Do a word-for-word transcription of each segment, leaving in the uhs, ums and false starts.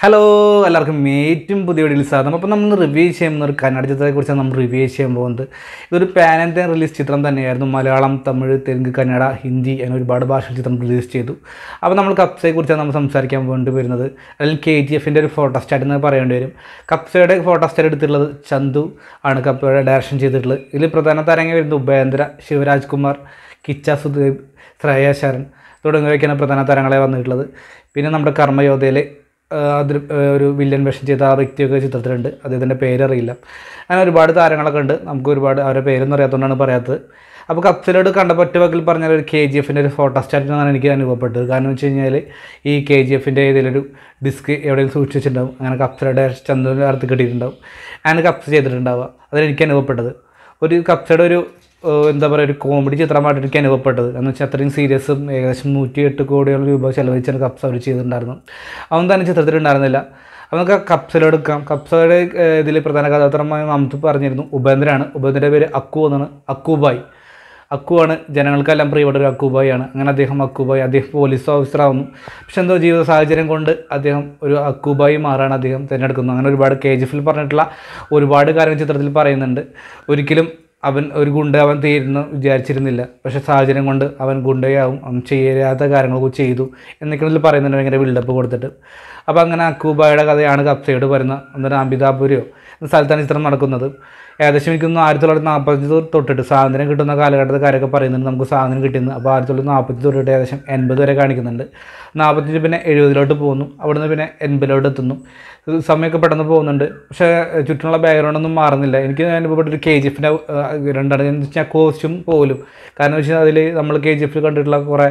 Hello എല്ലാവർക്കും ഏറ്റവും പുതിയ വീഡിയോയിൽ സ്വാഗതം. അപ്പോൾ നമ്മൾ റിവ്യൂ ചെയ്യുന്ന ഒരു കന്നഡ ചിത്രത്തെക്കുറിച്ചാണ് നമ്മൾ റിവ്യൂ ചെയ്യാൻ പോകുന്നത്. ഇതൊരു പാൻ ഇന്ത്യൻ റിലീസ് ചിത്രം തന്നെയായിരുന്നു. മലയാളം, തമിഴ്, തെലുങ്ക്, കന്നഡ, ഹിന്ദി അങ്ങനെ ഒരുപാട് ഭാഷ ചിത്രം റിലീസ് ചെയ്തു. അപ്പോൾ നമ്മൾ കബ്സയെക്കുറിച്ചാണ് നമ്മൾ സംസാരിക്കാൻ വേണ്ടി വരുന്നത്. അല്ലെങ്കിൽ കെ ജി എഫിൻ്റെ ഒരു ഫോട്ടോസ്റ്റാറ്റ് എന്ന് പറയേണ്ടി വരും. കബ്സയുടെ ഫോട്ടോസ്റ്റാറ്റ് എടുത്തിട്ടുള്ളത് ചന്തു ആണ് കബ്സയുടെ ഡയറക്ഷൻ ചെയ്തിട്ടുള്ളത്. ഇതിൽ പ്രധാന താരങ്ങൾ വരുന്നത് ഉപേന്ദ്ര, ശിവരാജ് കുമാർ, കിച്ച സുദീപ്, ശ്രേയ ശരൺ തുടങ്ങിയവയ്ക്കാണ് പ്രധാന താരങ്ങളെ വന്നിട്ടുള്ളത്. പിന്നെ നമ്മുടെ കർമ്മയോധയിൽ അതിൽ ഒരു വില്ലൻ വേഷം ചെയ്ത ആ വ്യക്തിയൊക്കെ ചിത്രത്തിലുണ്ട്. അദ്ദേഹത്തിൻ്റെ പേരറിയില്ല. അങ്ങനെ ഒരുപാട് താരങ്ങളൊക്കെ ഉണ്ട്. നമുക്ക് ഒരുപാട് അവരുടെ പേരൊന്നും അറിയാത്തതുകൊണ്ടാണ് പറയാത്തത്. അപ്പോൾ കബ്സയിലോട് കണ്ട പറ്റ വകിൽ പറഞ്ഞാൽ ഒരു കെ ജി എഫിൻ്റെ ഒരു ഫോട്ടോസ്റ്റാറ്റ് എന്നാണ് എനിക്ക് അനുഭവപ്പെട്ടത്. കാരണം വെച്ച് കഴിഞ്ഞാൽ ഈ കെ ജി എഫിൻ്റെ ഏതെങ്കിലും ഒരു ഡിസ്ക് എവിടെയെങ്കിലും സൂക്ഷിച്ചിട്ടുണ്ടാവും. അങ്ങനെ കബ്സയുടെ ചന്ദ്രൻ്റെ അടുത്ത് കിട്ടിയിട്ടുണ്ടാവും. അങ്ങനെ കബ്സ ചെയ്തിട്ടുണ്ടാവുക. അതെനിക്ക് അനുഭവപ്പെട്ടത്. ഒരു കബ്സയുടെ ഒരു എന്താ പറയുക ഒരു കോമഡി ചിത്രമായിട്ട് എനിക്ക് അനുഭവപ്പെട്ടത്. എന്ന് വെച്ചാൽ അത്രയും സീരിയസും ഏകദേശം നൂറ്റി എട്ട് കോടിയോളം രൂപ ചിലവഴിച്ചാണ് കബ്സ അവർ ചെയ്തിട്ടുണ്ടായിരുന്നു. അവൻ തന്നെ ചിത്രത്തിലുണ്ടായിരുന്നില്ല. അപ്പോൾ നമുക്ക് കബ്സയിലെടുക്കാം. കബ്സയുടെ ഇതിൽ പ്രധാന കഥാപാത്രമായി നമുക്ക് പറഞ്ഞിരുന്നു ഉപേന്ദ്രയാണ്. ഉപേന്ദ്രയുടെ പേര് അക്കു എന്നാണ്. അക്കുബായ് അക്കുവാണ് ജനങ്ങൾക്കെല്ലാം പ്രിയപ്പെട്ട ഒരു അക്കുബായാണ്. അങ്ങനെ അദ്ദേഹം അക്കുബായ് അദ്ദേഹം പോലീസ് ഓഫീസറാവുന്നു. പക്ഷെ എന്തോ ജീവിത സാഹചര്യം കൊണ്ട് അദ്ദേഹം ഒരു അക്കുബായി മാറാണ് അദ്ദേഹം തിരഞ്ഞെടുക്കുന്നത്. അങ്ങനെ ഒരുപാട് കെ ജി എഫിൽ പറഞ്ഞിട്ടുള്ള ഒരുപാട് കാര്യങ്ങൾ ചിത്രത്തിൽ പറയുന്നുണ്ട്. ഒരിക്കലും അവൻ ഒരു ഗുണ്ടയാവാൻ തീരുന്നു വിചാരിച്ചിരുന്നില്ല. പക്ഷേ സാഹചര്യം കൊണ്ട് അവൻ ഗുണ്ടയാവും, അവൻ ചെയ്യാത്ത കാര്യങ്ങളൊക്കെ ചെയ്തു എന്നൊക്കെ ഇതിൽ പറയുന്നുണ്ട്, ഭയങ്കര ബിൽഡപ്പ് കൊടുത്തിട്ട്. അപ്പോൾ അങ്ങനെ അക്കൂബായുടെ കഥയാണ് കബ്സയോട് പറയുന്നത്. അന്നേരം അമിതാപുരയോ എന്ന സ്ഥലത്താണ് ചിത്രം നടക്കുന്നത്. ഏകദേശം എനിക്കൊന്ന് ആയിരത്തി തൊള്ളായിരത്തി നാൽപ്പത്തഞ്ച് തൊട്ടിട്ട് സ്വാതന്ത്ര്യം കിട്ടുന്ന കാലഘട്ടത്തിൽ കാര്യമൊക്കെ പറയുന്നുണ്ട്. നമുക്ക് സ്വാതന്ത്ര്യം കിട്ടുന്നത് അപ്പോൾ ആയിരത്തി തൊള്ളായിരത്തി നാൽപ്പത്തി തൊട്ടിട്ട് ഏകദേശം എൺപത് വരെ കാണിക്കുന്നുണ്ട്. നാൽപ്പത്തഞ്ച് പിന്നെ എഴുപതിലോട്ട് പോകുന്നു. അവിടുന്ന് പിന്നെ എൺപതിലോട്ട് എത്തുന്നു. സമയമൊക്കെ പെട്ടെന്ന് പോകുന്നുണ്ട്. പക്ഷേ ചുറ്റുമുള്ള ബാക്ക്ഗ്രൗണ്ടൊന്നും മാറുന്നില്ല. എനിക്ക് അനുഭവപ്പെട്ടൊരു കെ ജി എഫിൻ്റെ രണ്ടാണ് എന്ന് വെച്ചാൽ കോസ്റ്റ്യൂം പോലും. കാരണം വെച്ചാൽ അതിൽ നമ്മൾ കെ ജി എഫിൽ കണ്ടിട്ടുള്ള കുറേ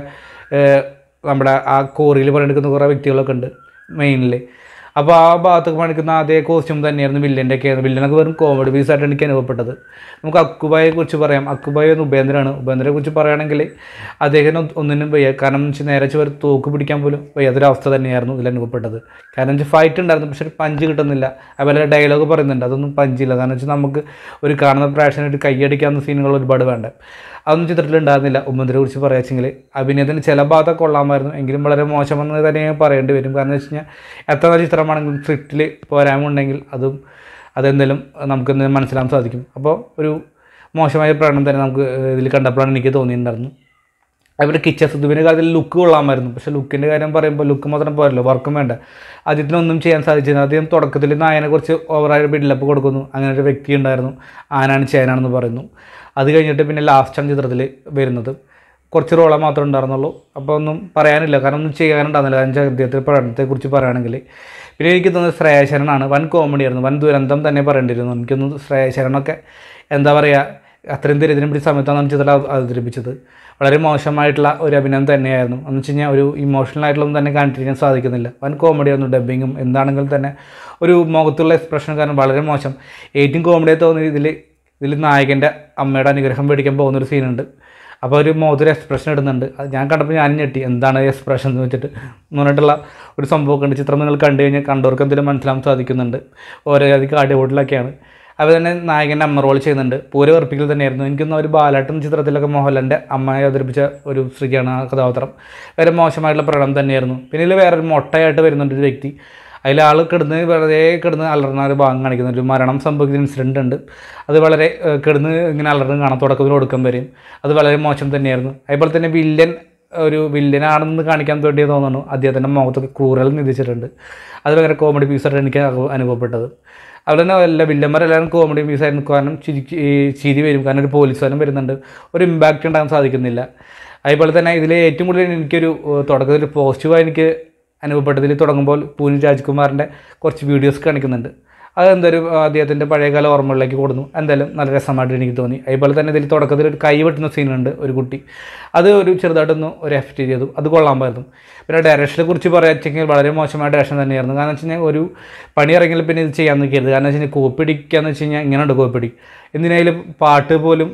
നമ്മുടെ ആ കോറിയിൽ പണിയെടുക്കുന്ന കുറേ വ്യക്തികളൊക്കെ ഉണ്ട് മെയിനിൽ. അപ്പോൾ ആ ഭാഗത്തൊക്കെ പണിക്കുന്ന അതേ കോസ്റ്റ്യൂം തന്നെയായിരുന്നു വില്ലൻ്റെ ഒക്കെ. വില്ലനൊക്കെ വെറും കോമഡി പീസായിട്ട് എനിക്ക് അനുഭവപ്പെട്ടത്. നമുക്ക് അക്കുബായെ കുറിച്ച് പറയാം. അക്കുബായ് എന്ന് ഉപേന്ദ്രയാണ്. ഉപേന്ദ്രയെ കുറിച്ച് പറയുകയാണെങ്കിൽ അദ്ദേഹം ഒന്നിനും വയ്യ. കാരണം എന്ന് വെച്ചാൽ നേരെ വെച്ച് തൂക്ക് പിടിക്കാൻ പോലും വയ്യാത്തൊരവസ്ഥ തന്നെയായിരുന്നു ഇതിൽ അനുഭവപ്പെട്ടത്. കാരണം വെച്ചാൽ ഫൈറ്റ് ഉണ്ടായിരുന്നു, പക്ഷേ ഒരു പഞ്ച് കിട്ടുന്നില്ല. അതുപോലെ ഡയലോഗ് പറയുന്നുണ്ട്, അതൊന്നും പഞ്ചില്ല. കാരണം വെച്ചാൽ നമുക്ക് ഒരു കാണുന്ന പ്രേക്ഷകനായിട്ട് കൈയടിക്കാവുന്ന സീനുകൾ ഒരുപാട് വേണ്ട. അതൊന്നും ചിത്രത്തിലുണ്ടായിരുന്നില്ല. ഉപേന്ദ്രയെ കുറിച്ച് പറയാച്ചെങ്കിൽ അഭിനയത്തിന് ചില ഭാഗത്തൊക്കെ കൊള്ളാമായിരുന്നു, എങ്കിലും വളരെ മോശമെന്ന് തന്നെ പറയേണ്ടി വരും. കാരണം വെച്ച് കഴിഞ്ഞാൽ എത്ര നല്ല ചിത്രമാണെങ്കിലും സ്ക്രിപ്റ്റിൽ പോരായ്മയുണ്ടെങ്കിൽ അതും അതെന്തെങ്കിലും നമുക്ക് എന്തെങ്കിലും മനസ്സിലാക്കാൻ സാധിക്കും. അപ്പോൾ ഒരു മോശമായ പ്രകടനം തന്നെ നമുക്ക് ഇതിൽ കണ്ടപ്പോഴാണ് എനിക്ക് തോന്നിയിട്ടുണ്ടായിരുന്നു. അതുപോലെ കിച്ച സുദീപിൻ്റെ കാര്യത്തിൽ ലുക്ക് കൊള്ളാമായിരുന്നു. പക്ഷേ ലുക്കിൻ്റെ കാര്യം പറയുമ്പോൾ ലുക്ക് മാത്രം പോരല്ലോ, വർക്കും വേണ്ട. ആദ്യത്തിനൊന്നും ചെയ്യാൻ സാധിച്ചില്ല. ആദ്യം തുടക്കത്തിൽ നായനെ കുറിച്ച് ഓവറായ ബിൽഡപ്പ് കൊടുക്കുന്നു. അങ്ങനെ ഒരു വ്യക്തി ഉണ്ടായിരുന്നു, ആനാണ് ചേനാണെന്ന് പറയുന്നു. അത് കഴിഞ്ഞിട്ട് പിന്നെ ലാസ്റ്റാണ് ചിത്രത്തിൽ വരുന്നത്. കുറച്ച് റോളെ മാത്രമേ ഉണ്ടായിരുന്നുള്ളൂ. അപ്പോൾ ഒന്നും പറയാനില്ല, കാരണം ഒന്നും ചെയ്യാനുണ്ടാകുന്നില്ല. കാരണം അദ്ദേഹത്തിൻ്റെ പഠനത്തെക്കുറിച്ച് പറയുകയാണെങ്കിൽ പിന്നെ എനിക്ക് തോന്നുന്നത് ശ്രേയ ശരണാണ്. വൻ കോമഡി ആയിരുന്നു, വൻ ദുരന്തം തന്നെ പറയേണ്ടിയിരുന്നു. എനിക്കൊന്നും ശ്രേയ ശരണൊക്കെ എന്താ പറയുക, അത്രയും ദരിദ്രം പിടിച്ച സമയത്താണ് ചിത്രം അവതരിപ്പിച്ചത്. വളരെ മോശമായിട്ടുള്ള ഒരു അഭിനയം തന്നെയായിരുന്നു. എന്ന് വെച്ച് കഴിഞ്ഞാൽ ഒരു ഇമോഷണൽ ആയിട്ടുള്ളതൊന്നും തന്നെ കാണിക്കാൻ സാധിക്കുന്നില്ല. വൻ കോമഡി ആയിരുന്നു. ഡബ്ബിങ്ങും എന്താണെങ്കിലും തന്നെ ഒരു മുഖത്തുള്ള എക്സ്പ്രഷൻ കാരണം വളരെ മോശം. ഏറ്റവും കോമഡിയായി തോന്നിയ ഇതിൽ ഇതിൽ നായകൻ്റെ അമ്മയുടെ അനുഗ്രഹം മേടിക്കാൻ പോകുന്നൊരു സീനുണ്ട്. അപ്പോൾ ഒരു മുഖത്തൊരു എക്സ്പ്രഷൻ ഇടുന്നുണ്ട്. അത് ഞാൻ കണ്ടപ്പോൾ ഞാൻ ഞെട്ടി, എന്താണ് എക്സ്പ്രഷൻ എന്ന് വെച്ചിട്ട് എന്ന് പറഞ്ഞിട്ടുള്ള ഒരു സംഭവമൊക്കെ ഉണ്ട്. ചിത്രം നിങ്ങൾ കണ്ടു കഴിഞ്ഞാൽ കണ്ടവർക്ക് എന്തെങ്കിലും മനസ്സിലാക്കാൻ സാധിക്കുന്നുണ്ട്. ഓരോ അധികം അടിപൊളിലൊക്കെയാണ്. അപ്പോൾ തന്നെ നായകൻ്റെ അമ്മ റോൾ ചെയ്യുന്നുണ്ട്. പൂര വെറുപ്പിക്കൽ തന്നെയായിരുന്നു. എനിക്കൊന്ന് ഒരു ബാലാട്ടൻ ചിത്രത്തിലൊക്കെ മോഹൻലാലിൻ്റെ അമ്മയെ അവതരിപ്പിച്ച ഒരു സ്ത്രീയാണ് ആ കഥാപാത്രം. വേറെ മോശമായിട്ടുള്ള പ്രകടനം തന്നെയായിരുന്നു. പിന്നെ ഇതിൽ വേറൊരു മൊട്ടയായിട്ട് വരുന്നുണ്ട് ഒരു വ്യക്തി. അതിൽ ആൾ കിടന്ന് വെറുതെ കിടന്ന് അലറുന്ന ഒരു ഭാഗം കാണിക്കുന്ന ഒരു മരണം സംഭവിക്കുന്ന ഇൻസിഡൻ്റ് ഉണ്ട്. അത് വളരെ കിടന്ന് ഇങ്ങനെ അലർന്ന് കാണാം, തുടക്കത്തിൽ ഒടുക്കം വരെയും. അത് വളരെ മോശം തന്നെയായിരുന്നു. അതുപോലെ തന്നെ വില്ലൻ ഒരു വില്ലനാണെന്ന് കാണിക്കാൻ വേണ്ടി തോന്നുന്നു അദ്ദേഹത്തിൻ്റെ മുഖത്തൊക്കെ ക്രൂരൽ നിധിച്ചിട്ടുണ്ട്. അത് ഭയങ്കര കോമഡി പീസായിട്ട് എനിക്ക് അനുഭവപ്പെട്ടത്. അതുപോലെ തന്നെ എല്ലാ വില്ലന്മാരെല്ലാവരും കോമഡി പീസായിരുന്നു. കാരണം ചിരി ചിരി വരും, കാരണം ഒരു പോലീസുകാരൻ വരുന്നുണ്ട്. ഒരു ഇമ്പാക്റ്റ് ഉണ്ടാകാൻ സാധിക്കുന്നില്ല. അതുപോലെ തന്നെ ഇതിൽ ഏറ്റവും കൂടുതൽ എനിക്കൊരു തുടക്കത്തിൽ പോസിറ്റീവായി എനിക്ക് അനുഭവപ്പെട്ടതിൽ തുടങ്ങുമ്പോൾ പൂനി രാജ്കുമാറിൻ്റെ കുറച്ച് വീഡിയോസ് കാണിക്കുന്നുണ്ട്. അതെന്തൊരു അദ്ദേഹത്തിൻ്റെ പഴയകാല ഓർമ്മകളിലേക്ക് കൊടുന്നു. എന്തായാലും നല്ല രസമായിട്ട് എനിക്ക് തോന്നി. അതുപോലെ തന്നെ ഇതിൽ തുടക്കത്തിൽ ഒരു കൈ വെട്ടുന്ന സീനുണ്ട് ഒരു കുട്ടി. അത് ഒരു ചെറുതായിട്ടൊന്ന് ഒരു എഫക്റ്റ് ചെയ്തു, അത് കൊള്ളാമായിരുന്നു. പിന്നെ ഡയറക്ഷനെ കുറിച്ച് പറയാച്ചെങ്കിൽ വളരെ മോശമായ ഡയറക്ഷൻ തന്നെയായിരുന്നു. കാരണം വെച്ച് കഴിഞ്ഞാൽ ഒരു പണി ഇറങ്ങിയാൽ പിന്നെ ഇത് ചെയ്യാൻ നിൽക്കരുത്. കാരണം വെച്ച് കഴിഞ്ഞാൽ കോപ്പിടിക്കാന്ന് വെച്ച് കഴിഞ്ഞാൽ ഇങ്ങനെയുണ്ട് കോപ്പിടി. എന്തിനായാലും പാട്ട് പോലും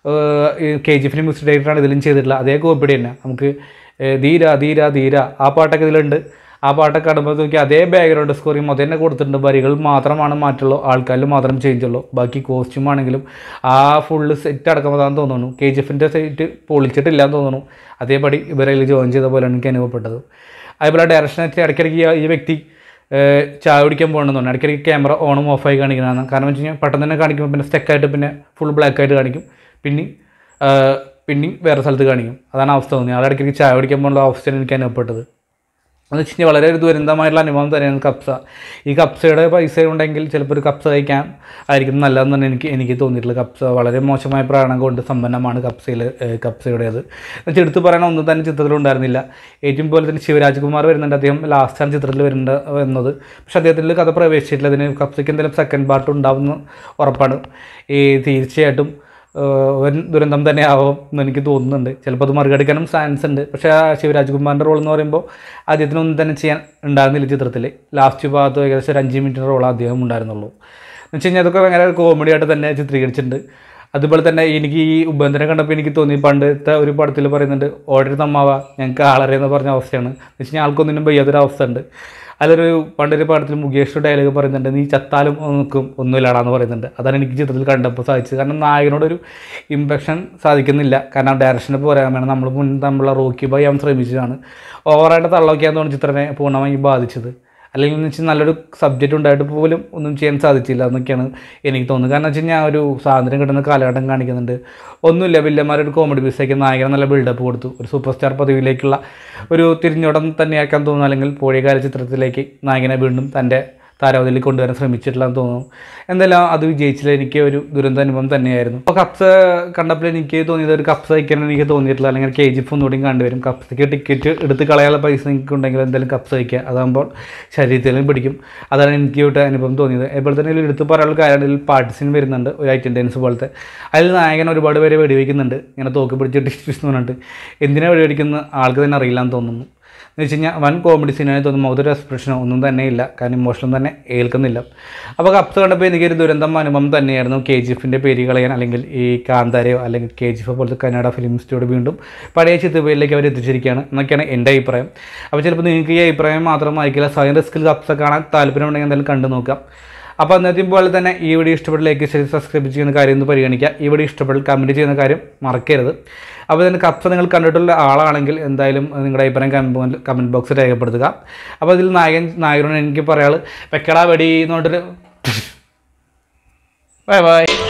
കെ ജി എഫിന് മ്യൂസിക് ഡയറക്ടറാണ് ഇതിലും ചെയ്തിട്ടുള്ള അതേ കോപ്പിടി തന്നെ. നമുക്ക് ധീര ധീര ധീര ആ പാട്ടൊക്കെ ഇതിലുണ്ട്. ആ പാട്ടൊക്കെ കാണുമ്പോൾ നോക്കി അതേ ബാക്ക്ഗ്രൗണ്ട് സ്കോറിങ് അത് തന്നെ കൊടുത്തിട്ടുണ്ട്. വരികൾ മാത്രമാണ് മാറ്റുള്ളൂ, ആൾക്കാരിൽ മാത്രം ചേഞ്ച് ഉള്ളൂ. ബാക്കി കോസ്റ്റ്യൂം ആണെങ്കിലും ആ ഫുള്ള് സെറ്റ് അടക്കമതാന്ന് തോന്നുന്നു. കെ ജി എഫിൻ്റെ സെറ്റ് പൊളിച്ചിട്ടില്ലാന്ന് തോന്നുന്നു. അതേപടി ഇവരതിൽ ജോയിൻ ചെയ്ത പോലെയാണ് എനിക്ക് അനുഭവപ്പെട്ടത്. അതുപോലെ ഡയറക്ഷൻ ഇടയ്ക്കിടയ്ക്ക് ഈ വ്യക്തി ചായ കുടിക്കാൻ പോകണമെന്ന് പറഞ്ഞു. ഇടയ്ക്കിടയ്ക്ക് ക്യാമറ ഓണും ഓഫായി കാണിക്കുന്നതാണ്. കാരണം വെച്ച് കഴിഞ്ഞാൽ പെട്ടെന്ന് തന്നെ കാണിക്കുമ്പോൾ പിന്നെ സ്റ്റക്കായിട്ട് പിന്നെ ഫുൾ ബ്ലാക്ക് ആയിട്ട് കാണിക്കും, പിന്നെ പിന്നെയും വേറെ സ്ഥലത്ത് കാണിക്കും. അതാണ് അവസ്ഥ തോന്നി. ആൾ ഇടയ്ക്കിടയ്ക്ക് ചായ കുടിക്കാൻ പോകാനുള്ള അവസ്ഥയാണ് എനിക്ക് അനുഭവപ്പെട്ടത്. എന്ന് വെച്ച് കഴിഞ്ഞാൽ വളരെ ഒരു ദുരന്തമായിട്ടുള്ള അനുഭവം തന്നെയാണ് കബ്സ. ഈ കബ്സയുടെ പൈസ ഉണ്ടെങ്കിൽ ചിലപ്പോൾ ഒരു കബ്സ കഴിക്കാൻ ആയിരിക്കും നല്ലതെന്ന് തന്നെ എനിക്ക് എനിക്ക് തോന്നിയിട്ടുള്ളത്. കബ്സ വളരെ മോശമായ പ്രാണം കൊണ്ട് സമ്പന്നമാണ് കബ്സയിൽ കബ്സയുടേത്. എന്നുവെച്ചാൽ എടുത്ത് പറയണ ഒന്നും തന്നെ ചിത്രത്തിലുണ്ടായിരുന്നില്ല. ഏറ്റവും പോലെ തന്നെ ശിവരാജ്കുമാർ വരുന്നുണ്ട്, അദ്ദേഹം ലാസ്റ്റാണ് ചിത്രത്തിൽ വരുന്നുണ്ട് എന്നത്. പക്ഷേ അദ്ദേഹത്തിൻ്റെ കഥ പ്രവേശിച്ചിട്ടില്ല. അതിന് കബ്സയ്ക്ക് എന്തെങ്കിലും സെക്കൻഡ് പാർട്ട് ഉണ്ടാവുമെന്ന് ഉറപ്പാണ്. ഈ തീർച്ചയായിട്ടും വൻ ദുരന്തം തന്നെ ആവും എന്ന് എനിക്ക് തോന്നുന്നുണ്ട്. ചിലപ്പോൾ അത് മറികടിക്കാനും ചാൻസ് ഉണ്ട്. പക്ഷേ ആ ശിവരാജ്കുമാറിൻ്റെ റോൾ എന്ന് പറയുമ്പോൾ അദ്ദേഹത്തിനൊന്നും തന്നെ ചെയ്യാൻ ഉണ്ടായിരുന്നില്ല ചിത്രത്തിൽ. ലാസ്റ്റ് ഭാഗത്ത് ഏകദേശം ഒരു അഞ്ച് മിനിറ്റ് റോൾ അദ്ദേഹം ഉണ്ടായിരുന്നുള്ളൂ. എന്ന് വെച്ച് കഴിഞ്ഞാൽ അതൊക്കെ ഭയങ്കര കോമഡി ആയിട്ട് തന്നെ ചിത്രീകരിച്ചിട്ടുണ്ട്. അതുപോലെ തന്നെ എനിക്ക് ഈ ഉപേന്ദ്രനെ കണ്ടപ്പോൾ എനിക്ക് തോന്നി പണ്ടത്തെ ഒരു പടത്തിൽ പറയുന്നുണ്ട്, ഓർഡർ തമ്മാവ ഞങ്ങൾക്ക് ആളറിയെന്ന് പറഞ്ഞ അവസ്ഥയാണ്. എന്ന് വെച്ച് കഴിഞ്ഞാൽ ആൾക്കൊന്നിനും വയ്യാത്തൊരവസ്ഥ ഉണ്ട്. അതിലൊരു പണ്ടൊരു പടത്തിൽ മുകേഷ് ഡയലോഗ് പറയുന്നുണ്ട്, നീ ചത്താലും നിൽക്കും ഒന്നുമില്ലാടാന്ന് പറയുന്നുണ്ട്. അതാണ് എനിക്ക് ചിത്രത്തിൽ കണ്ടപ്പോൾ സാധിച്ചത്. കാരണം നായകനോടൊരു ഇംപ്രഷൻ സാധിക്കുന്നില്ല. കാരണം ഡയറക്ഷനെ പോരാൻ വേണം, നമ്മൾ മുൻ തമ്മിലുള്ള റോക്കി ബൈ അവൻ ശ്രമിച്ചതാണ്. ഓവറായിട്ട് തള്ളവയ്ക്കാന്ന് തോന്നുന്നു ചിത്രനെ പൂർണ്ണമായി ബാധിച്ചത്. അല്ലെങ്കിൽ എന്ന് വെച്ചാൽ നല്ലൊരു സബ്ജക്റ്റ് ഉണ്ടായിട്ട് പോലും ഒന്നും ചെയ്യാൻ സാധിച്ചില്ല എന്നൊക്കെയാണ് എനിക്ക് തോന്നുന്നത്. കാരണം വെച്ച് കഴിഞ്ഞാൽ ഒരു സ്വാതന്ത്ര്യം കിട്ടുന്ന കാലഘട്ടം കാണിക്കുന്നുണ്ട്. ഒന്നുമില്ല, വില്ലന്മാരൊരു കോമഡി പീസേക്ക് നായകനെ നല്ല ബിൽഡപ്പ് കൊടുത്തു. ഒരു സൂപ്പർ സ്റ്റാർ പദവിയിലേക്കുള്ള ഒരു തിരിഞ്ഞോടം തന്നെയാക്കാൻ തോന്നുന്നു. അല്ലെങ്കിൽ പഴയകാല ചിത്രത്തിലേക്ക് നായകനെ വീണ്ടും തൻ്റെ താരാവതിയിൽ കൊണ്ടുവരാൻ ശ്രമിച്ചിട്ടില്ലെന്ന് തോന്നുന്നു. എന്തായാലും അത് വിജയിച്ചില്ല. എനിക്ക് ഒരു ദുരന്ത അനുഭവം തന്നെയായിരുന്നു. അപ്പോൾ കപ്സ കണ്ടപ്പോൾ എനിക്ക് തോന്നിയത് ഒരു കപ്സ വയ്ക്കാൻ എനിക്ക് തോന്നിയിട്ടില്ല. അല്ലെങ്കിൽ കെ ജി എഫ് ഒന്നുകൂടിയും കണ്ടുവരും. കപ്സയ്ക്ക് ടിക്കറ്റ് എടുത്ത് കളയാനുള്ള പൈസ നിങ്ങൾക്ക് ഉണ്ടെങ്കിൽ എന്തായാലും കപ്സ വയ്ക്കുക, അതാകുമ്പോൾ ശരീരത്തിലും പിടിക്കും. അതാണ് എനിക്ക് ഒരു അനുഭവം തോന്നിയത്. അതുപോലെ തന്നെ ഇതിൽ എടുത്ത് പറയാനുള്ള കാര്യം പാർട്ടിസിന് വരുന്നുണ്ട്, ഒരു ഐറ്റം ഡാൻസ് പോലത്തെ. അതിൽ നായകൻ ഒരുപാട് പേരെ വെടിവെക്കുന്നുണ്ട്, ഇങ്ങനെ തോക്ക് പിടിച്ച് ഡിസ്ട്രിക്ട് എന്ന് പറഞ്ഞിട്ട്. എന്തിനാണ് വെടിവെക്കുന്നത് ആൾക്ക് തന്നെ അറിയില്ലാന്ന് തോന്നുന്നു. എന്ന് വെച്ച് കഴിഞ്ഞാൽ വൻ കോമഡി സീനായി തോന്നുമ്പോൾ അതൊരു എക്സ്പ്രഷനോ ഒന്നും തന്നെ ഇല്ല. കാരണം ഇമോഷനും തന്നെ ഏൽക്കുന്നില്ല. അപ്പോൾ കപ്സ കണ്ടപ്പോൾ എനിക്കൊരു ദുരന്തം അനുഭവം തന്നെയായിരുന്നു. കെ ജി എഫിൻ്റെ പേര് കളയാൻ, അല്ലെങ്കിൽ ഈ കാന്താരയോ അല്ലെങ്കിൽ കെ ജി എഫ് പോലത്തെ കന്നഡ ഫിലിം ഇൻസ്റ്റിറ്റ്യൂട്ട് വീണ്ടും പഴയ ചിത്രപ്പേരിലേക്ക് അവർ എത്തിച്ചിരിക്കുകയാണ് എന്നൊക്കെയാണ് എൻ്റെ അഭിപ്രായം. അപ്പോൾ ചിലപ്പോൾ നിങ്ങൾക്ക് ഈ അഭിപ്രായം മാത്രമായിരിക്കില്ല. സ്വയം റിസ്കിൽ കപ്സ കാണാൻ താല്പര്യമുണ്ടെങ്കിൽ എന്തായാലും കണ്ടു നോക്കാം. അപ്പോൾ അന്നത്തെ പോലെ തന്നെ ഈ വീഡിയോ ഇഷ്ടപ്പെട്ട ലൈക്ക് ചെയ്ത് സബ്സ്ക്രൈബ് ചെയ്യുന്ന കാര്യം ഒന്ന് പരിഗണിക്കുക. ഈ വീഡിയോ ഇഷ്ടപ്പെട്ട് കമൻറ്റ് ചെയ്യുന്ന കാര്യം മറക്കരുത്. അപ്പോൾ തന്നെ കപ്സ നിങ്ങൾ കണ്ടിട്ടുള്ള ആളാണെങ്കിൽ എന്തായാലും നിങ്ങളുടെ അഭിപ്രായം കമൻറ്റ് കമൻറ്റ് ബോക്സിൽ രേഖപ്പെടുത്തുക. അപ്പോൾ ഇതിൽ നായകൻ നായകനോട് എനിക്ക് പറയാൾ വെക്കടാ വെടി എന്ന് പറഞ്ഞിട്ടൊരു ബൈ ബൈ.